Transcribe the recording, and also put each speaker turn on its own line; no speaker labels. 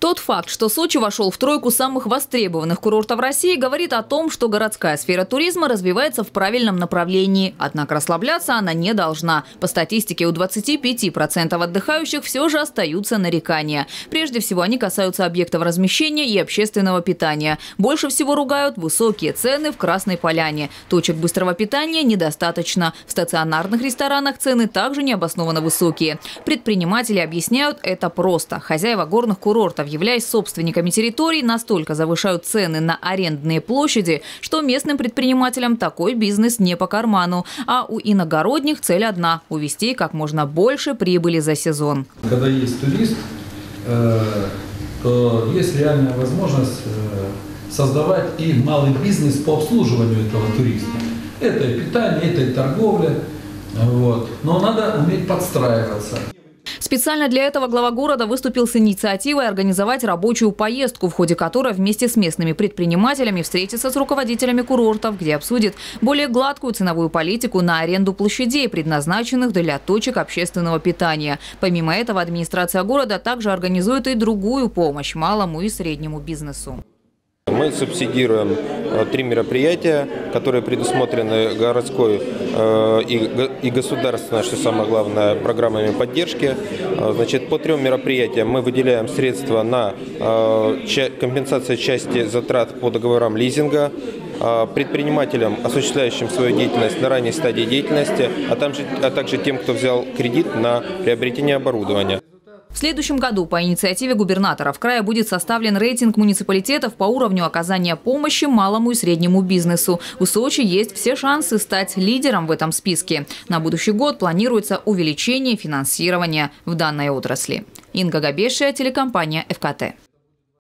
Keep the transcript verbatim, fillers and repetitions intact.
Тот факт, что Сочи вошел в тройку самых востребованных курортов России, говорит о том, что городская сфера туризма развивается в правильном направлении. Однако расслабляться она не должна. По статистике, у двадцати пяти процентов отдыхающих все же остаются нарекания. Прежде всего, они касаются объектов размещения и общественного питания. Больше всего ругают высокие цены в Красной Поляне. Точек быстрого питания недостаточно. В стационарных ресторанах цены также необоснованно высокие. Предприниматели объясняют это просто. Хозяева горных курортов, являясь собственниками территорий, настолько завышают цены на арендные площади, что местным предпринимателям такой бизнес не по карману. А у иногородних цель одна – увести как можно больше прибыли за сезон.
Когда есть турист, то есть реальная возможность создавать и малый бизнес по обслуживанию этого туриста. Это и питание, это и торговля. Вот. Но надо уметь подстраиваться.
Специально для этого глава города выступил с инициативой организовать рабочую поездку, в ходе которой вместе с местными предпринимателями встретится с руководителями курортов, где обсудит более гладкую ценовую политику на аренду площадей, предназначенных для точек общественного питания. Помимо этого, администрация города также организует и другую помощь малому и среднему бизнесу.
Мы субсидируем три мероприятия, которые предусмотрены городской и государственной, что самое главное, программами поддержки. Значит, по трем мероприятиям мы выделяем средства на компенсацию части затрат по договорам лизинга, предпринимателям, осуществляющим свою деятельность на ранней стадии деятельности, а также, а также тем, кто взял кредит на приобретение оборудования.
В следующем году по инициативе губернаторов края будет составлен рейтинг муниципалитетов по уровню оказания помощи малому и среднему бизнесу. У Сочи есть все шансы стать лидером в этом списке. На будущий год планируется увеличение финансирования в данной отрасли. Инга Габешия, телекомпания эф ка тэ.